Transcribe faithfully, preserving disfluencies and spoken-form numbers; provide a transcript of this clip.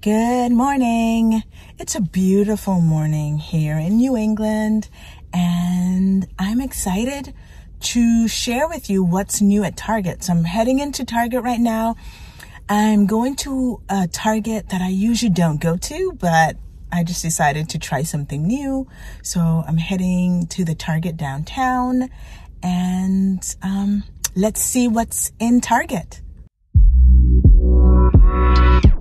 Good morning. It's a beautiful morning here in New England, and I'm excited to share with you what's new at Target. So I'm heading into Target right now. I'm going to a Target that I usually don't go to, but I just decided to try something new. So I'm heading to the Target downtown, and um, let's see what's in Target.